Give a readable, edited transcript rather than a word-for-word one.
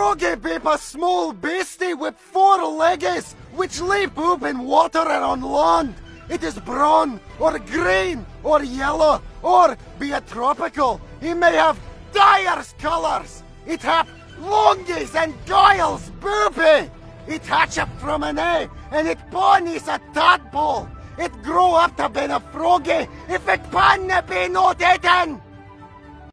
Frogge be a small beastie with 4 legs, which lay poop in water and on land. It is brown, or green, or yellow, or be a tropical. He may have dyers colours. It have longies and goils, boopy. It hatch up from an egg, and it born is a tadpole. It grow up to be a froggy if it pan be not eaten.